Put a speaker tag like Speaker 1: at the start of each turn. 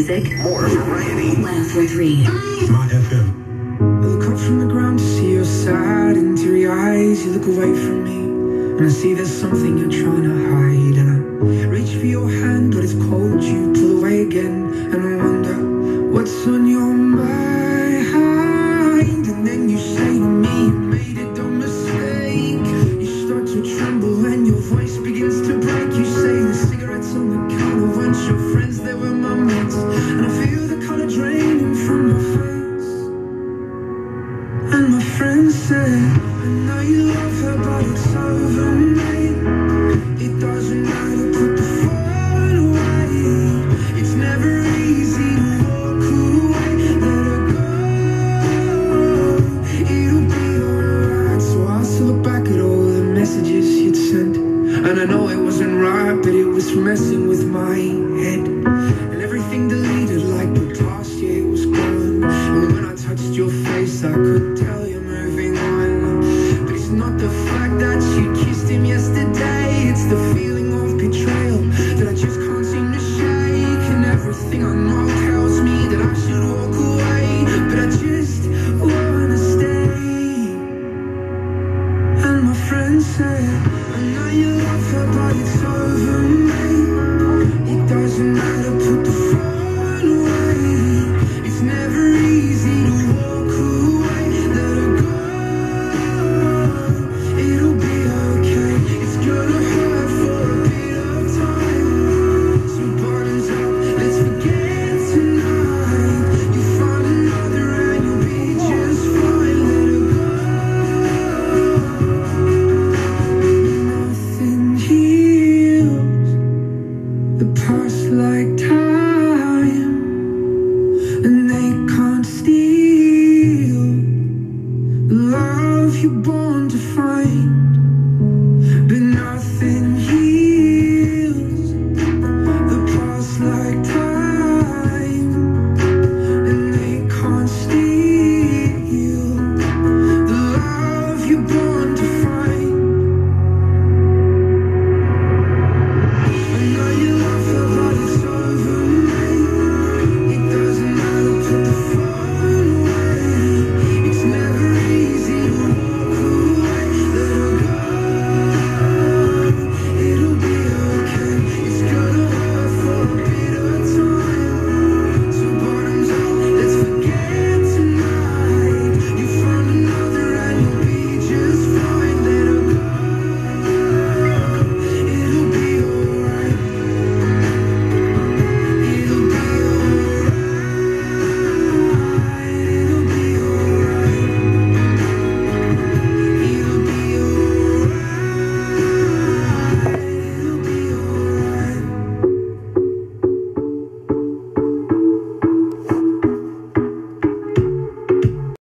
Speaker 1: music, more variety. 104.3
Speaker 2: MyFM.
Speaker 3: I look up from the ground to see your sad and teary eyes. You look away from me, and I see there's something you're trying to hide. And I reach for your hand, but it's cold. You pull away again, and I wonder what's on your mind. And then you say to me, you made a dumb mistake. You start to tremble, and your voice begins to break. You say the cigarettes on the counter weren't your friends, they were my mates. And I feel the color draining from my face. And my friend said, I know you love her, but it's over, mate. It doesn't matter, put the phone away. It's never easy to walk away. Let her go, it'll be alright. So I still look back at all the messages you'd sent, and I know it wasn't right, but it was messing with my head. And everything deleted like the past year was gone. And when I touched your face, I could tell you're moving on. But it's not the fact that you kissed him yesterday, it's the feeling of betrayal that I just can't seem to shake. And everything I know tells me that I should walk away, but I just wanna stay. And my friend said, I know you love her, but it's over, mate. It doesn't matter, put the phone away. It's never easy to walk away. Let her go, it'll be okay. It's gonna hurt for a bit of time. So bottoms up, let's forget tonight. You'll find another and you'll be just fine. Let her go. Nothing heals the past like time, and they can't steal the love you're born to find.